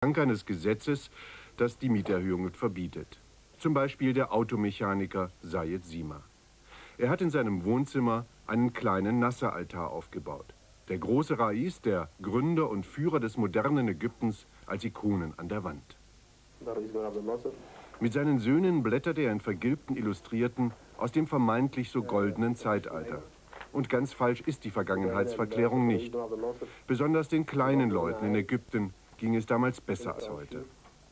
dank eines Gesetzes, das die Mieterhöhungen verbietet. Zum Beispiel der Automechaniker Sayed Sima. Er hat in seinem Wohnzimmer einen kleinen Nasser-Altar aufgebaut. Der große Rais, der Gründer und Führer des modernen Ägyptens, als Ikonen an der Wand. Mit seinen Söhnen blättert er in vergilbten Illustrierten aus dem vermeintlich so goldenen Zeitalter. Und ganz falsch ist die Vergangenheitsverklärung nicht. Besonders den kleinen Leuten in Ägypten ging es damals besser als heute.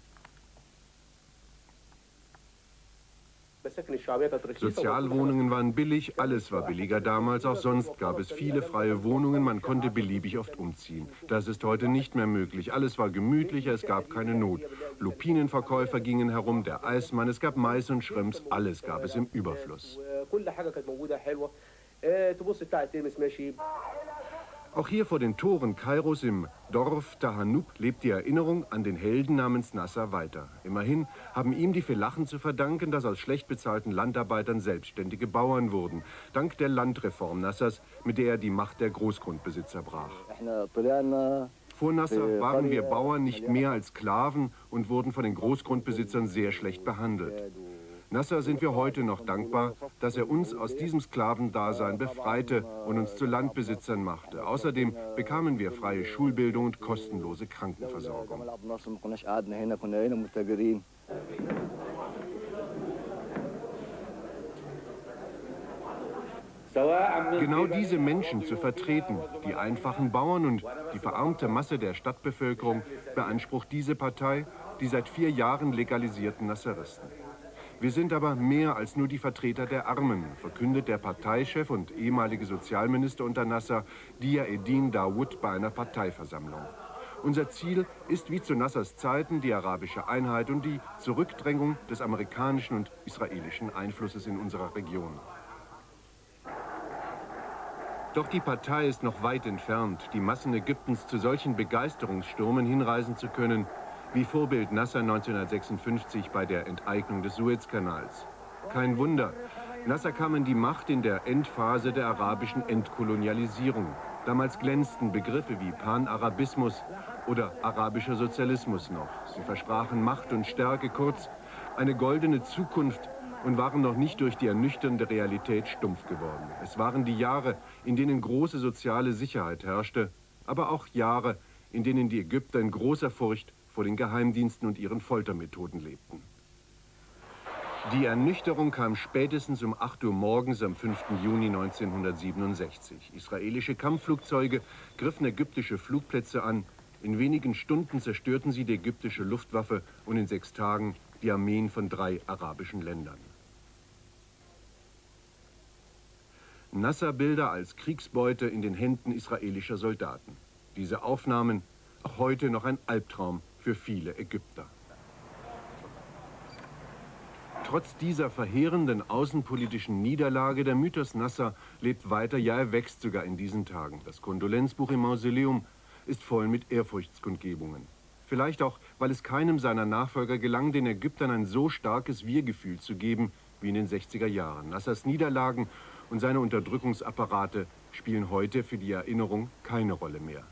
Sozialwohnungen waren billig, alles war billiger damals, auch sonst gab es viele freie Wohnungen, man konnte beliebig oft umziehen. Das ist heute nicht mehr möglich, alles war gemütlicher, es gab keine Not. Lupinenverkäufer gingen herum, der Eismann, es gab Mais und Shrimps, alles gab es im Überfluss. Auch hier vor den Toren Kairos im Dorf Tahanuk lebt die Erinnerung an den Helden namens Nasser weiter. Immerhin haben ihm die Felachen zu verdanken, dass aus schlecht bezahlten Landarbeitern selbstständige Bauern wurden. Dank der Landreform Nassers, mit der er die Macht der Großgrundbesitzer brach. Vor Nasser waren wir Bauern nicht mehr als Sklaven und wurden von den Großgrundbesitzern sehr schlecht behandelt. Nasser sind wir heute noch dankbar, dass er uns aus diesem Sklavendasein befreite und uns zu Landbesitzern machte. Außerdem bekamen wir freie Schulbildung und kostenlose Krankenversorgung. Genau diese Menschen zu vertreten, die einfachen Bauern und die verarmte Masse der Stadtbevölkerung, beansprucht diese Partei, die seit 4 Jahren legalisierten Nasseristen. Wir sind aber mehr als nur die Vertreter der Armen, verkündet der Parteichef und ehemalige Sozialminister unter Nasser, Dia Eddin Dawood, bei einer Parteiversammlung. Unser Ziel ist wie zu Nassers Zeiten die arabische Einheit und die Zurückdrängung des amerikanischen und israelischen Einflusses in unserer Region. Doch die Partei ist noch weit entfernt, die Massen Ägyptens zu solchen Begeisterungsstürmen hinreißen zu können, wie Vorbild Nasser 1956 bei der Enteignung des Suezkanals. Kein Wunder, Nasser kam an die Macht in der Endphase der arabischen Entkolonialisierung. Damals glänzten Begriffe wie Panarabismus oder arabischer Sozialismus noch. Sie versprachen Macht und Stärke, kurz eine goldene Zukunft, und waren noch nicht durch die ernüchternde Realität stumpf geworden. Es waren die Jahre, in denen große soziale Sicherheit herrschte, aber auch Jahre, in denen die Ägypter in großer Furcht vor den Geheimdiensten und ihren Foltermethoden lebten. Die Ernüchterung kam spätestens um 8 Uhr morgens am 5. Juni 1967. Israelische Kampfflugzeuge griffen ägyptische Flugplätze an. In wenigen Stunden zerstörten sie die ägyptische Luftwaffe und in 6 Tagen die Armeen von 3 arabischen Ländern. Nasser-Bilder als Kriegsbeute in den Händen israelischer Soldaten. Diese Aufnahmen, auch heute noch ein Albtraum für viele Ägypter. Trotz dieser verheerenden außenpolitischen Niederlage, der Mythos Nasser lebt weiter, ja, er wächst sogar in diesen Tagen. Das Kondolenzbuch im Mausoleum ist voll mit Ehrfurchtskundgebungen. Vielleicht auch, weil es keinem seiner Nachfolger gelang, den Ägyptern ein so starkes Wir-Gefühl zu geben wie in den 60er Jahren. Nassers Niederlagen und seine Unterdrückungsapparate spielen heute für die Erinnerung keine Rolle mehr.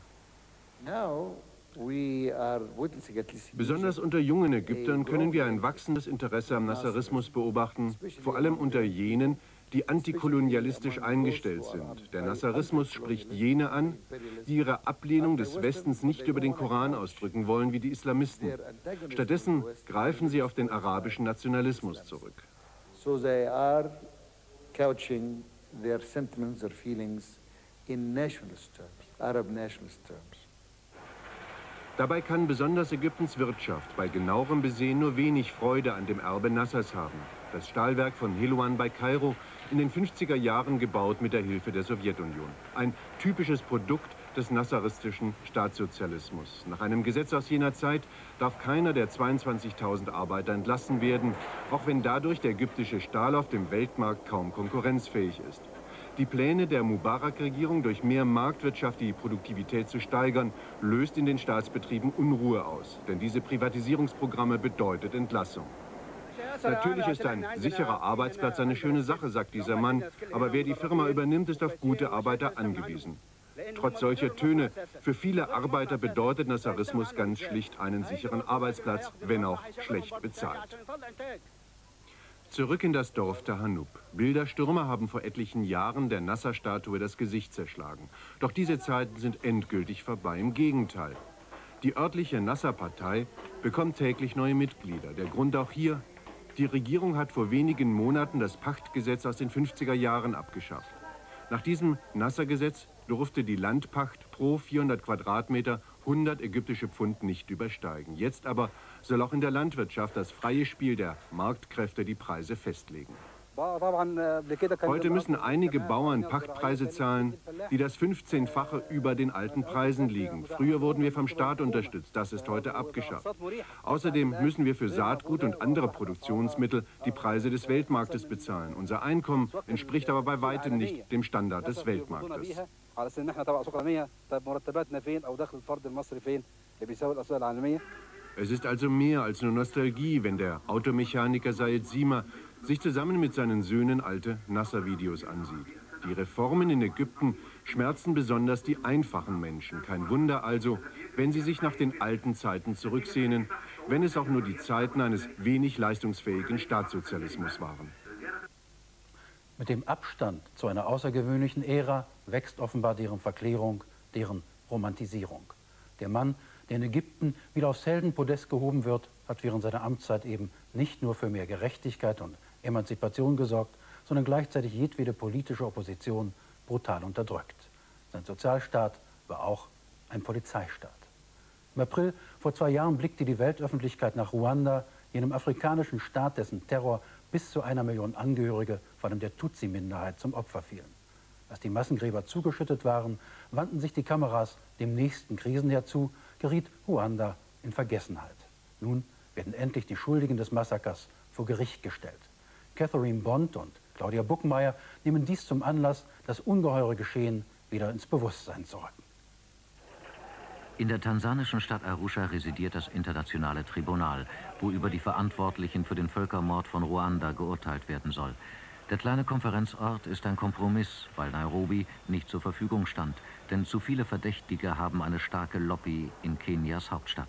Besonders unter jungen Ägyptern können wir ein wachsendes Interesse am Nasserismus beobachten, vor allem unter jenen, die antikolonialistisch eingestellt sind. Der Nasserismus spricht jene an, die ihre Ablehnung des Westens nicht über den Koran ausdrücken wollen wie die Islamisten. Stattdessen greifen sie auf den arabischen Nationalismus zurück. So they are couching their sentiments or feelings in nationalist terms, Arab nationalist terms. Dabei kann besonders Ägyptens Wirtschaft bei genauerem Besehen nur wenig Freude an dem Erbe Nassers haben. Das Stahlwerk von Helwan bei Kairo, in den 50er Jahren gebaut mit der Hilfe der Sowjetunion. Ein typisches Produkt des nasseristischen Staatssozialismus. Nach einem Gesetz aus jener Zeit darf keiner der 22.000 Arbeiter entlassen werden, auch wenn dadurch der ägyptische Stahl auf dem Weltmarkt kaum konkurrenzfähig ist. Die Pläne der Mubarak-Regierung, durch mehr Marktwirtschaft die Produktivität zu steigern, löst in den Staatsbetrieben Unruhe aus. Denn diese Privatisierungsprogramme bedeutet Entlassung. Natürlich ist ein sicherer Arbeitsplatz eine schöne Sache, sagt dieser Mann, aber wer die Firma übernimmt, ist auf gute Arbeiter angewiesen. Trotz solcher Töne, für viele Arbeiter bedeutet Nasserismus ganz schlicht einen sicheren Arbeitsplatz, wenn auch schlecht bezahlt. Zurück in das Dorf Tahanub. Bilderstürmer haben vor etlichen Jahren der Nasser-Statue das Gesicht zerschlagen. Doch diese Zeiten sind endgültig vorbei. Im Gegenteil. Die örtliche Nasser-Partei bekommt täglich neue Mitglieder. Der Grund auch hier: die Regierung hat vor wenigen Monaten das Pachtgesetz aus den 50er Jahren abgeschafft. Nach diesem Nasser-Gesetz durfte die Landpacht pro 400 Quadratmeter 100 ägyptische Pfund nicht übersteigen. Jetzt aber soll auch in der Landwirtschaft das freie Spiel der Marktkräfte die Preise festlegen. Heute müssen einige Bauern Pachtpreise zahlen, die das 15-fache über den alten Preisen liegen. Früher wurden wir vom Staat unterstützt, das ist heute abgeschafft. Außerdem müssen wir für Saatgut und andere Produktionsmittel die Preise des Weltmarktes bezahlen. Unser Einkommen entspricht aber bei weitem nicht dem Standard des Weltmarktes. Es ist also mehr als nur Nostalgie, wenn der Automechaniker Said Sima sich zusammen mit seinen Söhnen alte Nasser-Videos ansieht. Die Reformen in Ägypten schmerzen besonders die einfachen Menschen. Kein Wunder also, wenn sie sich nach den alten Zeiten zurücksehnen, wenn es auch nur die Zeiten eines wenig leistungsfähigen Staatssozialismus waren. Mit dem Abstand zu einer außergewöhnlichen Ära wächst offenbar deren Verklärung, deren Romantisierung. Der Mann, der in Ägypten wieder aufs Heldenpodest gehoben wird, hat während seiner Amtszeit eben nicht nur für mehr Gerechtigkeit und Emanzipation gesorgt, sondern gleichzeitig jedwede politische Opposition brutal unterdrückt. Sein Sozialstaat war auch ein Polizeistaat. Im April vor 2 Jahren blickte die Weltöffentlichkeit nach Ruanda, jenem afrikanischen Staat, dessen Terror bis zu 1 Million Angehörige, vor allem der Tutsi-Minderheit, zum Opfer fielen. Als die Massengräber zugeschüttet waren, wandten sich die Kameras dem nächsten Krisenherd zu, geriet Ruanda in Vergessenheit. Nun werden endlich die Schuldigen des Massakers vor Gericht gestellt. Catherine Bond und Claudia Buckmeier nehmen dies zum Anlass, das ungeheure Geschehen wieder ins Bewusstsein zu rücken. In der tansanischen Stadt Arusha residiert das Internationale Tribunal, wo über die Verantwortlichen für den Völkermord von Ruanda geurteilt werden soll. Der kleine Konferenzort ist ein Kompromiss, weil Nairobi nicht zur Verfügung stand, denn zu viele Verdächtige haben eine starke Lobby in Kenias Hauptstadt.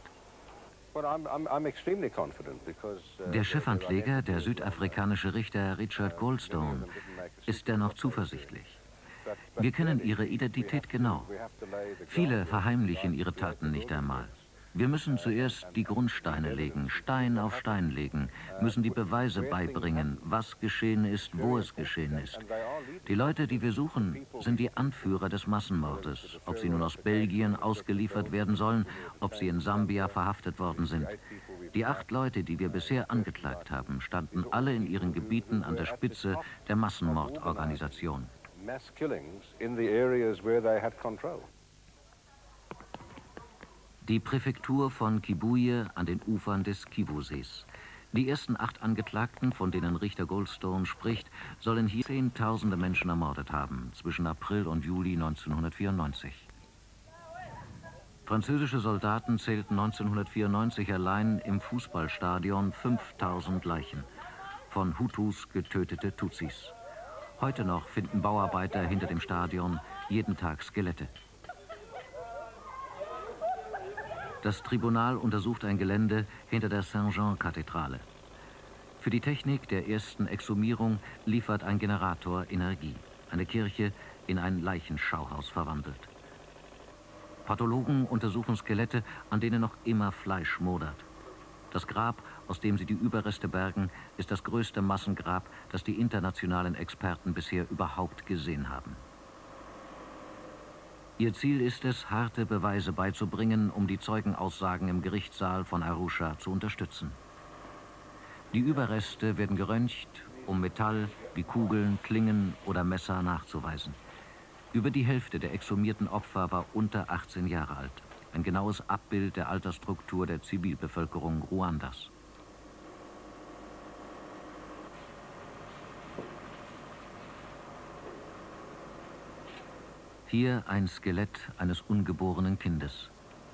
Der Chefankläger, der südafrikanische Richter Richard Goldstone, ist dennoch zuversichtlich. Wir kennen ihre Identität genau. Viele verheimlichen ihre Taten nicht einmal. Wir müssen zuerst die Grundsteine legen, Stein auf Stein legen, müssen die Beweise beibringen, was geschehen ist, wo es geschehen ist. Die Leute, die wir suchen, sind die Anführer des Massenmordes, ob sie nun aus Belgien ausgeliefert werden sollen, ob sie in Sambia verhaftet worden sind. Die 8 Leute, die wir bisher angeklagt haben, standen alle in ihren Gebieten an der Spitze der Massenmordorganisation. Die Präfektur von Kibuye an den Ufern des Kivu-Sees. Die ersten 8 Angeklagten, von denen Richter Goldstone spricht, sollen hier Zehntausende Menschen ermordet haben, zwischen April und Juli 1994. Französische Soldaten zählten 1994 allein im Fußballstadion 5000 Leichen, von Hutus getötete Tutsis. Heute noch finden Bauarbeiter hinter dem Stadion jeden Tag Skelette. Das Tribunal untersucht ein Gelände hinter der Saint-Jean-Kathedrale. Für die Technik der ersten Exhumierung liefert ein Generator Energie. Eine Kirche in ein Leichenschauhaus verwandelt. Pathologen untersuchen Skelette, an denen noch immer Fleisch modert. Das Grab, aus dem sie die Überreste bergen, ist das größte Massengrab, das die internationalen Experten bisher überhaupt gesehen haben. Ihr Ziel ist es, harte Beweise beizubringen, um die Zeugenaussagen im Gerichtssaal von Arusha zu unterstützen. Die Überreste werden geröntgt, um Metall wie Kugeln, Klingen oder Messer nachzuweisen. Über die Hälfte der exhumierten Opfer war unter 18 Jahre alt. Ein genaues Abbild der Altersstruktur der Zivilbevölkerung Ruandas. Hier ein Skelett eines ungeborenen Kindes.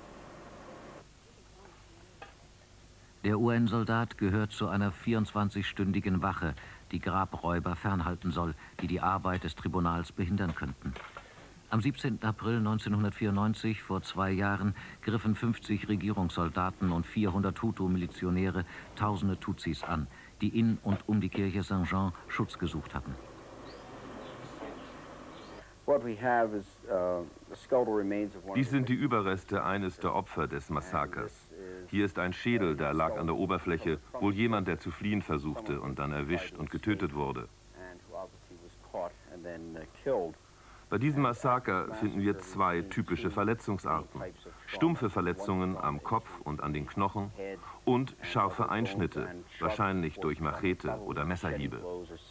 Der UN-Soldat gehört zu einer 24-stündigen Wache, die Grabräuber fernhalten soll, die die Arbeit des Tribunals behindern könnten. Am 17. April 1994, vor 2 Jahren, griffen 50 Regierungssoldaten und 400 Hutu-Milizionäre tausende Tutsis an, die in und um die Kirche Saint-Jean Schutz gesucht hatten. Dies sind die Überreste eines der Opfer des Massakers. Hier ist ein Schädel, der lag an der Oberfläche, wohl jemand, der zu fliehen versuchte und dann erwischt und getötet wurde. Bei diesem Massaker finden wir 2 typische Verletzungsarten. Stumpfe Verletzungen am Kopf und an den Knochen und scharfe Einschnitte, wahrscheinlich durch Machete oder Messerhiebe.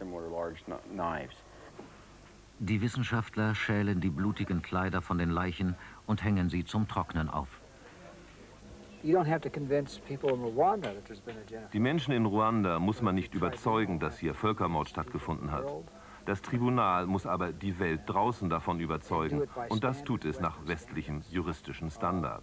Die Wissenschaftler schälen die blutigen Kleider von den Leichen und hängen sie zum Trocknen auf. Die Menschen in Ruanda muss man nicht überzeugen, dass hier Völkermord stattgefunden hat. Das Tribunal muss aber die Welt draußen davon überzeugen, und das tut es nach westlichem juristischen Standard.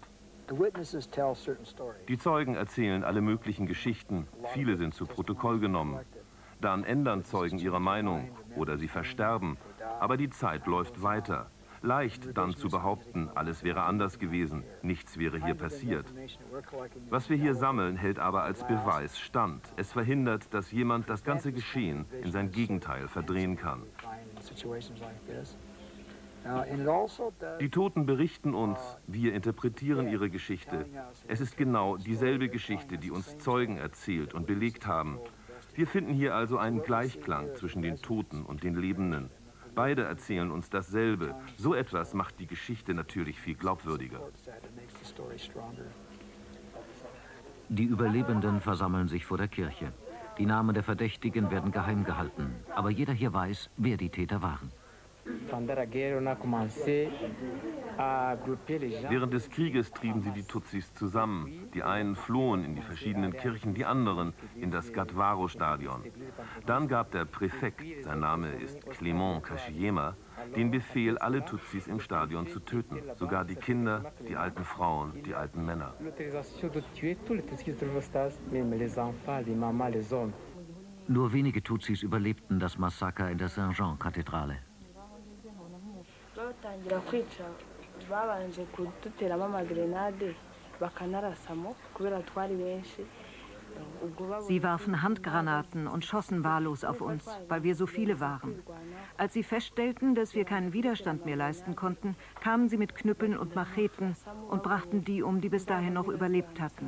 Die Zeugen erzählen alle möglichen Geschichten, viele sind zu Protokoll genommen. Dann ändern Zeugen ihre Meinung oder sie versterben, aber die Zeit läuft weiter. Leicht dann zu behaupten, alles wäre anders gewesen, nichts wäre hier passiert. Was wir hier sammeln, hält aber als Beweis stand. Es verhindert, dass jemand das ganze Geschehen in sein Gegenteil verdrehen kann. Die Toten berichten uns, wir interpretieren ihre Geschichte. Es ist genau dieselbe Geschichte, die uns Zeugen erzählt und belegt haben. Wir finden hier also einen Gleichklang zwischen den Toten und den Lebenden. Beide erzählen uns dasselbe. So etwas macht die Geschichte natürlich viel glaubwürdiger. Die Überlebenden versammeln sich vor der Kirche. Die Namen der Verdächtigen werden geheim gehalten. Aber jeder hier weiß, wer die Täter waren. Während des Krieges trieben sie die Tutsis zusammen. Die einen flohen in die verschiedenen Kirchen, die anderen in das Gatwaro-Stadion. Dann gab der Präfekt, sein Name ist Clément Kashiyema, den Befehl, alle Tutsis im Stadion zu töten. Sogar die Kinder, die alten Frauen, die alten Männer. Nur wenige Tutsis überlebten das Massaker in der Saint-Jean-Kathedrale. Sie warfen Handgranaten und schossen wahllos auf uns, weil wir so viele waren. Als sie feststellten, dass wir keinen Widerstand mehr leisten konnten, kamen sie mit Knüppeln und Macheten und brachten die um, die bis dahin noch überlebt hatten.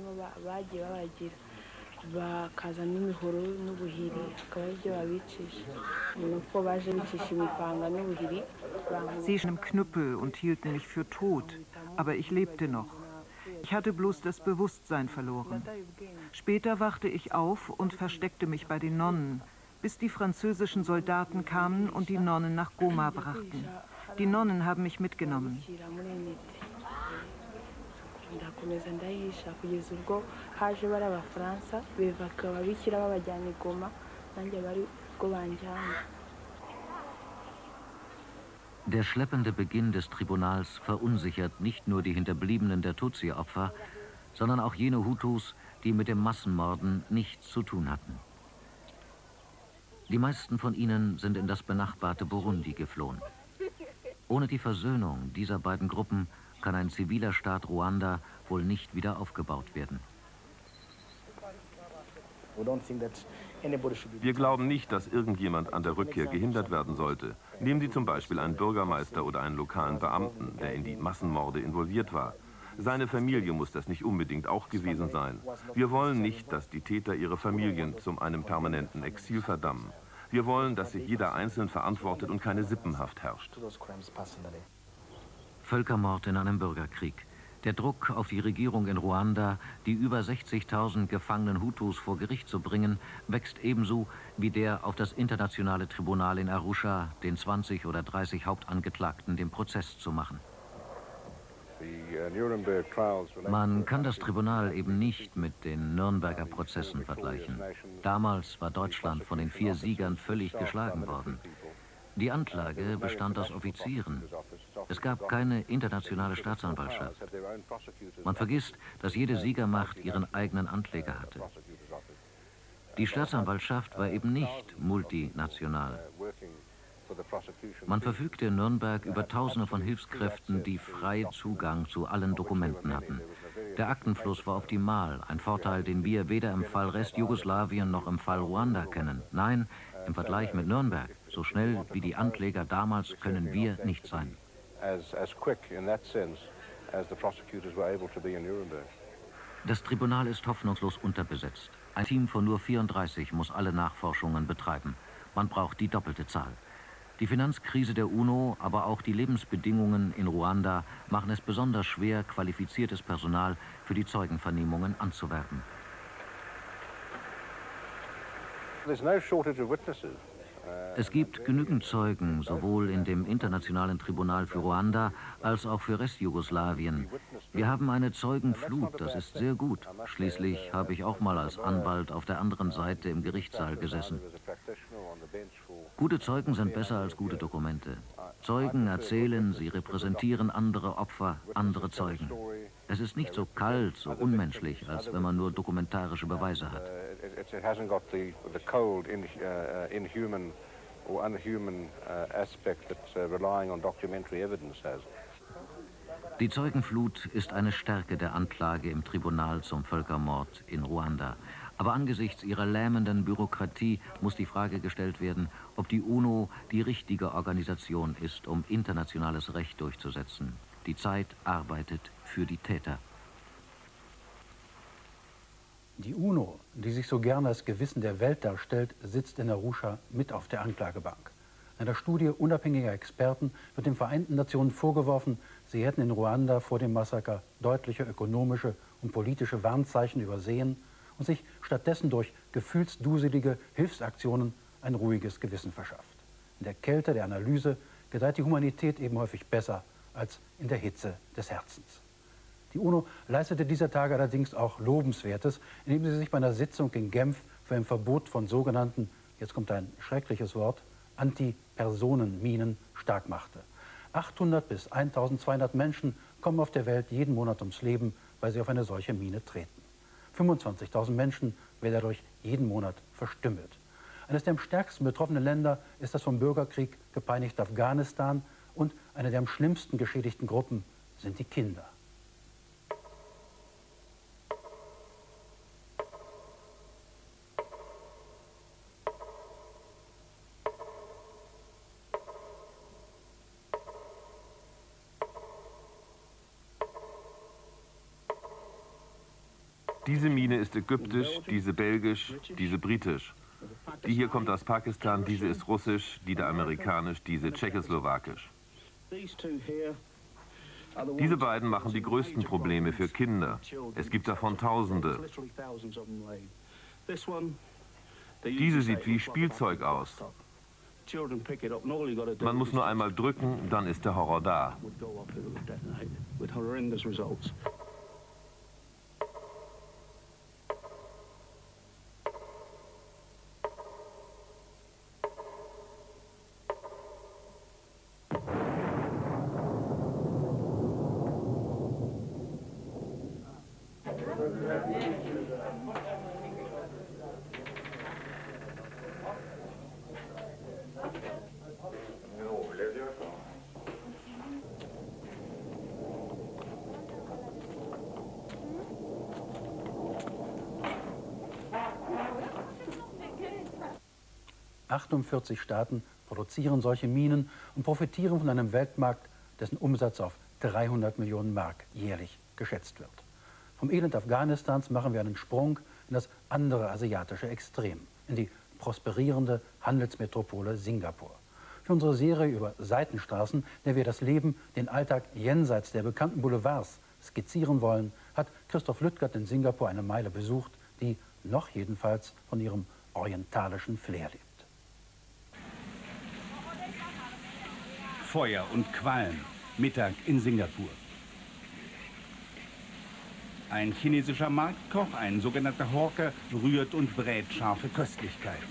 Sie schlugen Knüppel und hielten mich für tot, aber ich lebte noch. Ich hatte bloß das Bewusstsein verloren. Später wachte ich auf und versteckte mich bei den Nonnen, bis die französischen Soldaten kamen und die Nonnen nach Goma brachten. Die Nonnen haben mich mitgenommen. Der schleppende Beginn des Tribunals verunsichert nicht nur die Hinterbliebenen der Tutsi-Opfer, sondern auch jene Hutus, die mit dem Massenmorden nichts zu tun hatten. Die meisten von ihnen sind in das benachbarte Burundi geflohen. Ohne die Versöhnung dieser beiden Gruppen kann ein ziviler Staat Ruanda wohl nicht wieder aufgebaut werden. Wir glauben nicht, dass irgendjemand an der Rückkehr gehindert werden sollte. Nehmen Sie zum Beispiel einen Bürgermeister oder einen lokalen Beamten, der in die Massenmorde involviert war. Seine Familie muss das nicht unbedingt auch gewesen sein. Wir wollen nicht, dass die Täter ihre Familien zu einem permanenten Exil verdammen. Wir wollen, dass sich jeder einzeln verantwortet und keine Sippenhaft herrscht. Völkermord in einem Bürgerkrieg. Der Druck auf die Regierung in Ruanda, die über 60.000 gefangenen Hutus vor Gericht zu bringen, wächst ebenso wie der auf das internationale Tribunal in Arusha, den 20 oder 30 Hauptangeklagten, den Prozess zu machen. Man kann das Tribunal eben nicht mit den Nürnberger Prozessen vergleichen. Damals war Deutschland von den 4 Siegern völlig geschlagen worden. Die Anklage bestand aus Offizieren. Es gab keine internationale Staatsanwaltschaft. Man vergisst, dass jede Siegermacht ihren eigenen Ankläger hatte. Die Staatsanwaltschaft war eben nicht multinational. Man verfügte in Nürnberg über Tausende von Hilfskräften, die frei Zugang zu allen Dokumenten hatten. Der Aktenfluss war optimal, ein Vorteil, den wir weder im Fall Restjugoslawien noch im Fall Ruanda kennen. Nein, im Vergleich mit Nürnberg, so schnell wie die Ankläger damals, können wir nicht sein. Das Tribunal ist hoffnungslos unterbesetzt. Ein Team von nur 34 muss alle Nachforschungen betreiben. Man braucht die doppelte Zahl. Die Finanzkrise der UNO, aber auch die Lebensbedingungen in Ruanda machen es besonders schwer, qualifiziertes Personal für die Zeugenvernehmungen anzuwerben. Es gibt genügend Zeugen, sowohl in dem Internationalen Tribunal für Ruanda als auch für Restjugoslawien. Wir haben eine Zeugenflut, das ist sehr gut. Schließlich habe ich auch mal als Anwalt auf der anderen Seite im Gerichtssaal gesessen. Gute Zeugen sind besser als gute Dokumente. Zeugen erzählen, sie repräsentieren andere Opfer, andere Zeugen. Es ist nicht so kalt, so unmenschlich, als wenn man nur dokumentarische Beweise hat. Die Zeugenflut ist eine Stärke der Anklage im Tribunal zum Völkermord in Ruanda. Aber angesichts ihrer lähmenden Bürokratie muss die Frage gestellt werden, ob die UNO die richtige Organisation ist, um internationales Recht durchzusetzen. Die Zeit arbeitet für die Täter. Die UNO, die sich so gerne als Gewissen der Welt darstellt, sitzt in Arusha mit auf der Anklagebank. In einer Studie unabhängiger Experten wird den Vereinten Nationen vorgeworfen, sie hätten in Ruanda vor dem Massaker deutliche ökonomische und politische Warnzeichen übersehen und sich stattdessen durch gefühlsduselige Hilfsaktionen ein ruhiges Gewissen verschafft. In der Kälte der Analyse gedeiht die Humanität eben häufig besser als in der Hitze des Herzens. Die UNO leistete dieser Tage allerdings auch Lobenswertes, indem sie sich bei einer Sitzung in Genf für ein Verbot von sogenannten, jetzt kommt ein schreckliches Wort, Antipersonenminen stark machte. 800 bis 1200 Menschen kommen auf der Welt jeden Monat ums Leben, weil sie auf eine solche Mine treten. 25.000 Menschen werden dadurch jeden Monat verstümmelt. Eines der am stärksten betroffenen Länder ist das vom Bürgerkrieg gepeinigte Afghanistan und eine der am schlimmsten geschädigten Gruppen sind die Kinder. Diese Mine ist ägyptisch, diese belgisch, diese britisch. Die hier kommt aus Pakistan, diese ist russisch, die da amerikanisch, diese tschechoslowakisch. Diese beiden machen die größten Probleme für Kinder. Es gibt davon Tausende. Diese sieht wie Spielzeug aus. Man muss nur einmal drücken, dann ist der Horror da. – 48 Staaten produzieren solche Minen und profitieren von einem Weltmarkt, dessen Umsatz auf 300 Millionen Mark jährlich geschätzt wird. Vom Elend Afghanistans machen wir einen Sprung in das andere asiatische Extrem, in die prosperierende Handelsmetropole Singapur. Für unsere Serie über Seitenstraßen, in der wir das Leben, den Alltag jenseits der bekannten Boulevards skizzieren wollen, hat Christoph Lüttgert in Singapur eine Meile besucht, die noch jedenfalls von ihrem orientalischen Flair lebt. Feuer und Qualm, Mittag in Singapur. Ein chinesischer Marktkoch, ein sogenannter Hawker, rührt und brät scharfe Köstlichkeiten.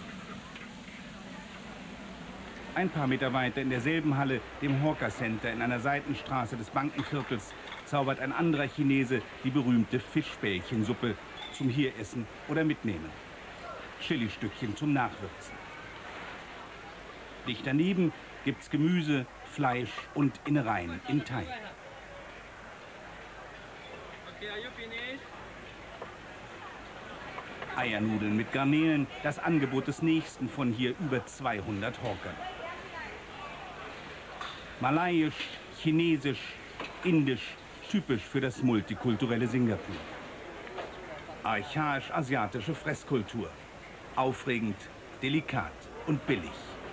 Ein paar Meter weiter in derselben Halle, dem Hawker Center in einer Seitenstraße des Bankenviertels, zaubert ein anderer Chinese die berühmte Fischbällchensuppe zum Hieressen oder Mitnehmen. Chilistückchen zum Nachwürzen. Dicht daneben gibt's Gemüse, Fleisch und Innereien in Teig. Eiernudeln mit Garnelen, das Angebot des nächsten von hier über 200 Hawkern. Malayisch, Chinesisch, Indisch, typisch für das multikulturelle Singapur. Archaisch-asiatische Fresskultur. Aufregend, delikat und billig.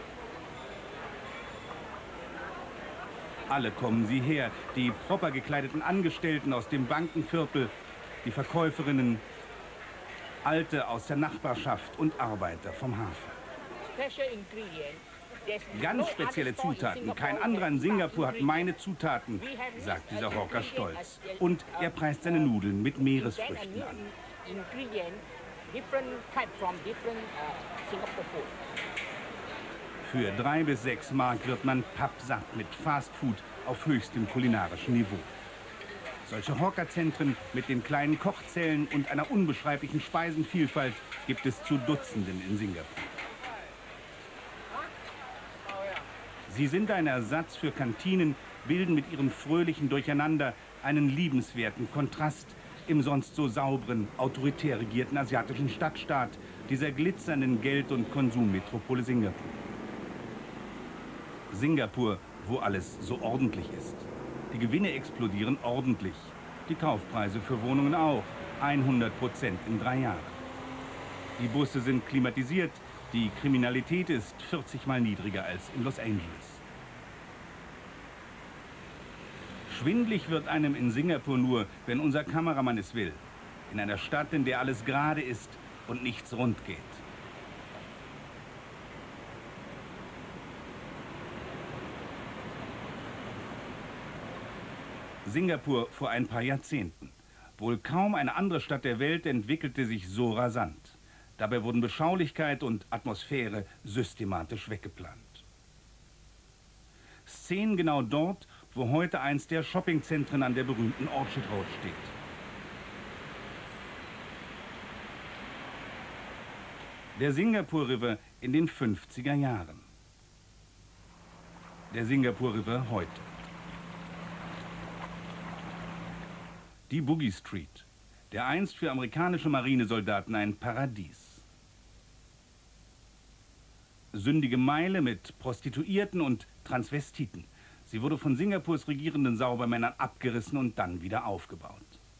Alle kommen sie her, die proper gekleideten Angestellten aus dem Bankenviertel, die Verkäuferinnen, Alte aus der Nachbarschaft und Arbeiter vom Hafen. Ganz spezielle Zutaten. Kein anderer in Singapur hat meine Zutaten, sagt dieser Hawker stolz. Und er preist seine Nudeln mit Meeresfrüchten an. Für 3 bis 6 Mark wird man pappsatt mit Fastfood auf höchstem kulinarischen Niveau. Solche Hawkerzentren mit den kleinen Kochzellen und einer unbeschreiblichen Speisenvielfalt gibt es zu Dutzenden in Singapur. Sie sind ein Ersatz für Kantinen, bilden mit ihrem fröhlichen Durcheinander einen liebenswerten Kontrast im sonst so sauberen, autoritär regierten asiatischen Stadtstaat dieser glitzernden Geld- und Konsummetropole Singapur. Singapur, wo alles so ordentlich ist. Die Gewinne explodieren ordentlich. Die Kaufpreise für Wohnungen auch. 100% in 3 Jahren. Die Busse sind klimatisiert. Die Kriminalität ist 40-mal niedriger als in Los Angeles. Schwindlig wird einem in Singapur nur, wenn unser Kameramann es will. In einer Stadt, in der alles gerade ist und nichts rund geht. Singapur vor ein paar Jahrzehnten. Wohl kaum eine andere Stadt der Welt entwickelte sich so rasant. Dabei wurden Beschaulichkeit und Atmosphäre systematisch weggeplant. Szenen genau dort, wo heute eins der Shoppingzentren an der berühmten Orchard Road steht. Der Singapore River in den 50er Jahren. Der Singapore River heute. Die Bugis Street, der einst für amerikanische Marinesoldaten ein Paradies. Sündige Meile mit Prostituierten und Transvestiten. Sie wurde von Singapurs regierenden Saubermännern abgerissen und dann wieder aufgebaut.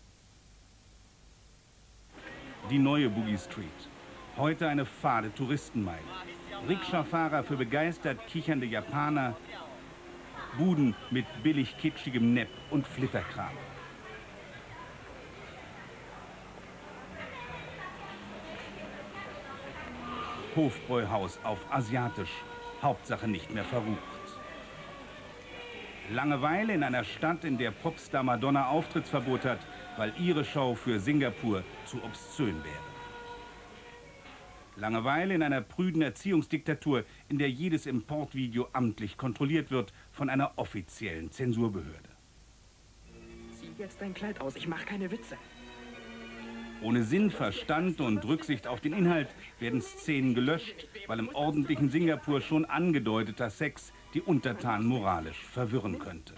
Die neue Bugis Street, heute eine fade Touristenmeile. Rikscha-Fahrer für begeistert kichernde Japaner, Buden mit billig kitschigem Nepp und Flitterkram. Hofbräuhaus auf Asiatisch, Hauptsache nicht mehr verrucht. Langeweile in einer Stadt, in der Popstar Madonna Auftrittsverbot hat, weil ihre Show für Singapur zu obszön wäre. Langeweile in einer prüden Erziehungsdiktatur, in der jedes Importvideo amtlich kontrolliert wird von einer offiziellen Zensurbehörde. Zieh jetzt dein Kleid aus, ich mache keine Witze. Ohne Sinn, Verstand und Rücksicht auf den Inhalt werden Szenen gelöscht, weil im ordentlichen Singapur schon angedeuteter Sex die Untertanen moralisch verwirren könnte.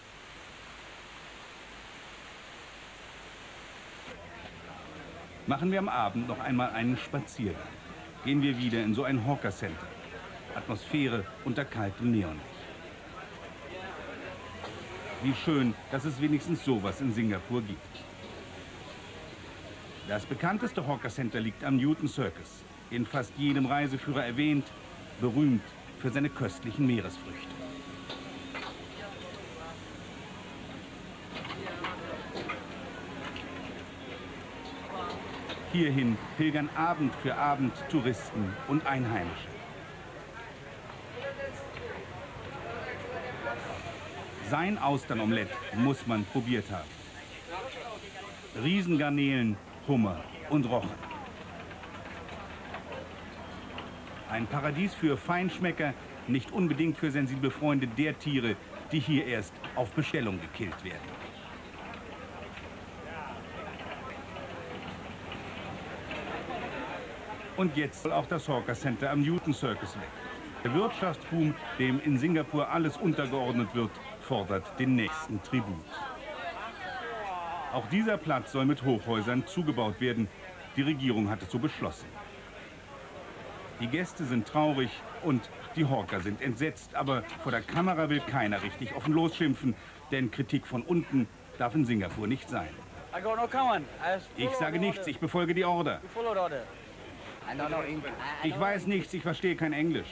Machen wir am Abend noch einmal einen Spaziergang. Gehen wir wieder in so ein Hawker Center. Atmosphäre unter kaltem Neonlicht. Wie schön, dass es wenigstens sowas in Singapur gibt. Das bekannteste Hawker Center liegt am Newton Circus. In fast jedem Reiseführer erwähnt, berühmt für seine köstlichen Meeresfrüchte. Hierhin pilgern Abend für Abend Touristen und Einheimische. Sein Austernomelett muss man probiert haben. Riesengarnelen, Hummer und Rochen. Ein Paradies für Feinschmecker, nicht unbedingt für sensible Freunde der Tiere, die hier erst auf Bestellung gekillt werden. Und jetzt soll auch das Hawker Center am Newton Circus weg. Der Wirtschaftsboom, dem in Singapur alles untergeordnet wird, fordert den nächsten Tribut. Auch dieser Platz soll mit Hochhäusern zugebaut werden. Die Regierung hat es so beschlossen. Die Gäste sind traurig und die Hawker sind entsetzt. Aber vor der Kamera will keiner richtig offen losschimpfen, denn Kritik von unten darf in Singapur nicht sein. Ich sage nichts, ich befolge die Order. Ich weiß nichts, ich verstehe kein Englisch.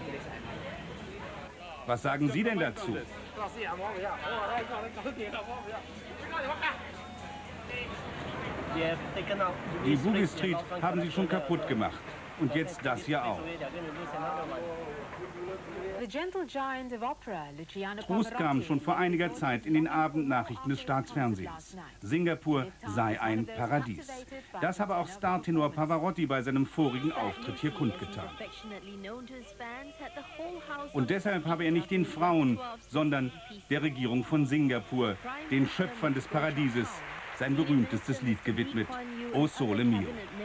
Was sagen Sie denn dazu? Die Bugis Street haben sie schon kaputt gemacht. Und jetzt das hier auch. Trost kam schon vor einiger Zeit in den Abendnachrichten des Staatsfernsehens. Singapur sei ein Paradies. Das habe auch Startenor Pavarotti bei seinem vorigen Auftritt hier kundgetan. Und deshalb habe er nicht den Frauen, sondern der Regierung von Singapur, den Schöpfern des Paradieses, sein berühmtestes Lied gewidmet, O Sole Mio.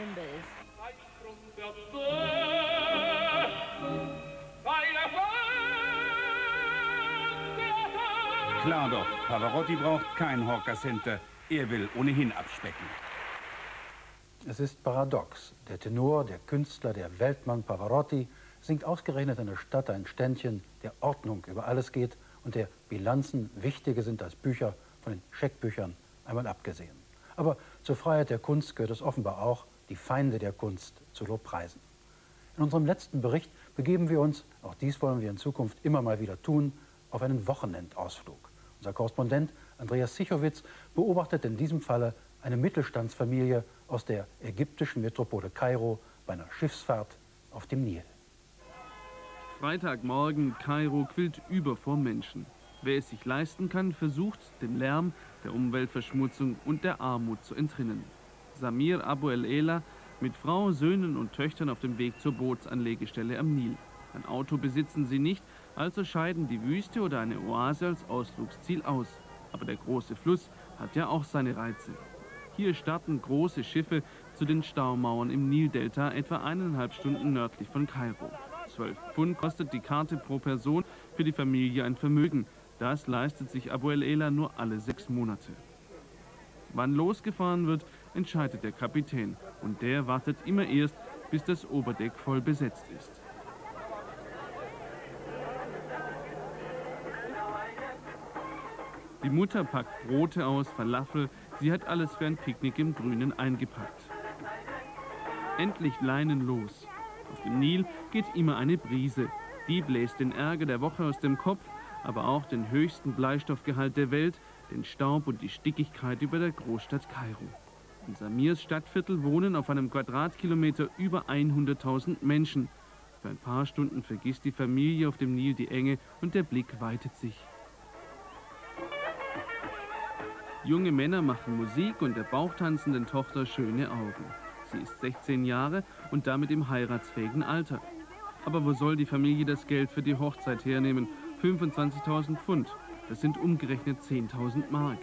Klar doch, Pavarotti braucht kein Hawker Center. Er will ohnehin abspecken. Es ist paradox. Der Tenor, der Künstler, der Weltmann Pavarotti singt ausgerechnet in der Stadt ein Ständchen, der Ordnung über alles geht und der Bilanzen wichtiger sind als Bücher, von den Scheckbüchern einmal abgesehen. Aber zur Freiheit der Kunst gehört es offenbar auch, die Feinde der Kunst zu lobpreisen. In unserem letzten Bericht begeben wir uns, auch dies wollen wir in Zukunft immer mal wieder tun, auf einen Wochenendausflug. Unser Korrespondent Andreas Sichowitz beobachtet in diesem Falle eine Mittelstandsfamilie aus der ägyptischen Metropole Kairo bei einer Schiffsfahrt auf dem Nil. Freitagmorgen, Kairo quillt über vor Menschen. Wer es sich leisten kann, versucht, dem Lärm, der Umweltverschmutzung und der Armut zu entrinnen. Samir Abu El-Ela mit Frau, Söhnen und Töchtern auf dem Weg zur Bootsanlegestelle am Nil. Ein Auto besitzen sie nicht, also scheiden die Wüste oder eine Oase als Ausflugsziel aus. Aber der große Fluss hat ja auch seine Reize. Hier starten große Schiffe zu den Staumauern im Nildelta, etwa 1,5 Stunden nördlich von Kairo. 12 Pfund kostet die Karte pro Person, für die Familie ein Vermögen. Das leistet sich Abu El-Ela nur alle 6 Monate. Wann losgefahren wird, entscheidet der Kapitän. Und der wartet immer erst, bis das Oberdeck voll besetzt ist. Die Mutter packt Brote aus, Falafel, sie hat alles für ein Picknick im Grünen eingepackt. Endlich Leinen los. Auf dem Nil geht immer eine Brise. Die bläst den Ärger der Woche aus dem Kopf, aber auch den höchsten Bleistoffgehalt der Welt, den Staub und die Stickigkeit über der Großstadt Kairo. In Samirs Stadtviertel wohnen auf einem Quadratkilometer über 100.000 Menschen. Für ein paar Stunden vergisst die Familie auf dem Nil die Enge und der Blick weitet sich. Junge Männer machen Musik und der bauchtanzenden Tochter schöne Augen. Sie ist 16 Jahre und damit im heiratsfähigen Alter. Aber wo soll die Familie das Geld für die Hochzeit hernehmen? 25.000 Pfund. Das sind umgerechnet 10.000 Mark.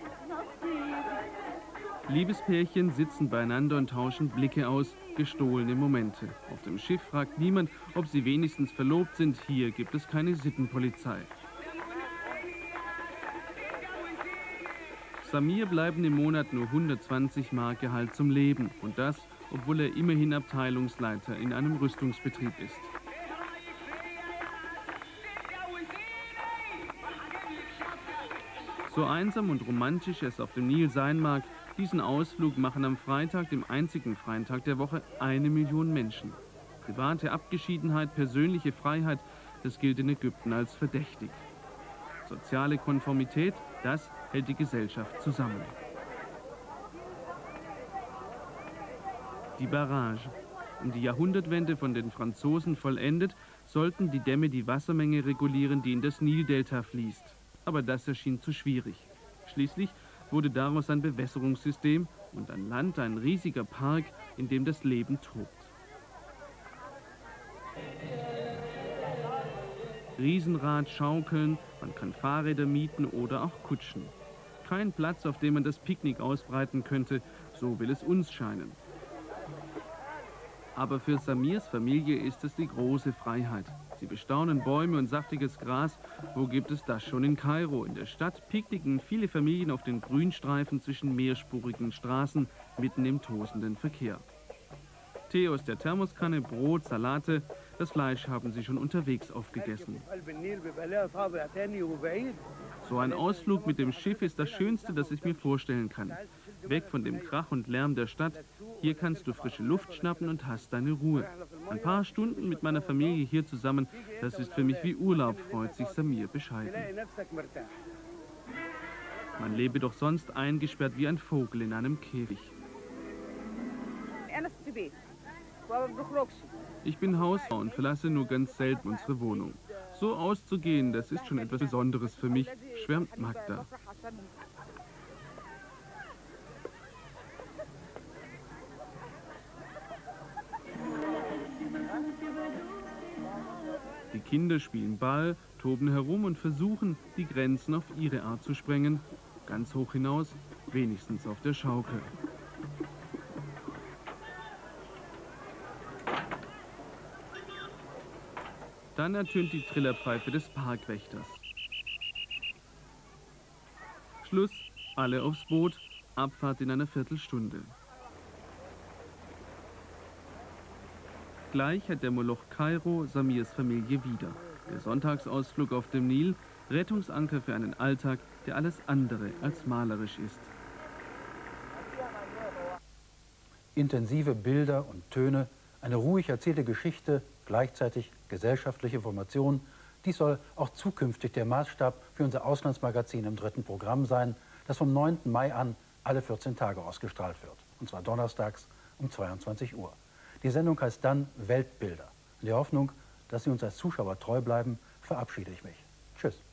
Liebespärchen sitzen beieinander und tauschen Blicke aus, gestohlene Momente. Auf dem Schiff fragt niemand, ob sie wenigstens verlobt sind. Hier gibt es keine Sittenpolizei. Samir bleiben im Monat nur 120 Mark Gehalt zum Leben. Und das, obwohl er immerhin Abteilungsleiter in einem Rüstungsbetrieb ist. So einsam und romantisch es auf dem Nil sein mag, diesen Ausflug machen am Freitag, dem einzigen freien Tag der Woche, 1 Million Menschen. Private Abgeschiedenheit, persönliche Freiheit, das gilt in Ägypten als verdächtig. Soziale Konformität, das hält die Gesellschaft zusammen. Die Barrage. Um die Jahrhundertwende von den Franzosen vollendet, sollten die Dämme die Wassermenge regulieren, die in das Nildelta fließt. Aber das erschien zu schwierig. Schließlich wurde daraus ein Bewässerungssystem und an Land ein riesiger Park, in dem das Leben tobt. Riesenrad, Schaukeln, man kann Fahrräder mieten oder auch Kutschen. Kein Platz, auf dem man das Picknick ausbreiten könnte, so will es uns scheinen. Aber für Samirs Familie ist es die große Freiheit. Sie bestaunen Bäume und saftiges Gras. Wo gibt es das schon in Kairo? In der Stadt picknicken viele Familien auf den Grünstreifen zwischen mehrspurigen Straßen, mitten im tosenden Verkehr. Tee aus der Thermoskanne, Brot, Salate. Das Fleisch haben sie schon unterwegs aufgegessen. So ein Ausflug mit dem Schiff ist das Schönste, das ich mir vorstellen kann. Weg von dem Krach und Lärm der Stadt. Hier kannst du frische Luft schnappen und hast deine Ruhe. Ein paar Stunden mit meiner Familie hier zusammen, das ist für mich wie Urlaub, freut sich Samir bescheiden. Man lebe doch sonst eingesperrt wie ein Vogel in einem Käfig. Ich bin Hausfrau und verlasse nur ganz selten unsere Wohnung. So auszugehen, das ist schon etwas Besonderes für mich, schwärmt Magda. Die Kinder spielen Ball, toben herum und versuchen, die Grenzen auf ihre Art zu sprengen. Ganz hoch hinaus, wenigstens auf der Schaukel. Dann ertönt die Trillerpfeife des Parkwächters. Schluss, alle aufs Boot, Abfahrt in einer Viertelstunde. Gleich hat der Moloch Kairo Samirs Familie wieder. Der Sonntagsausflug auf dem Nil, Rettungsanker für einen Alltag, der alles andere als malerisch ist. Intensive Bilder und Töne, eine ruhig erzählte Geschichte, gleichzeitig gesellschaftliche Information. Dies soll auch zukünftig der Maßstab für unser Auslandsmagazin im 3. Programm sein, das vom 9. Mai an alle 14 Tage ausgestrahlt wird. Und zwar donnerstags um 22 Uhr. Die Sendung heißt dann Weltbilder. In der Hoffnung, dass Sie uns als Zuschauer treu bleiben, verabschiede ich mich. Tschüss.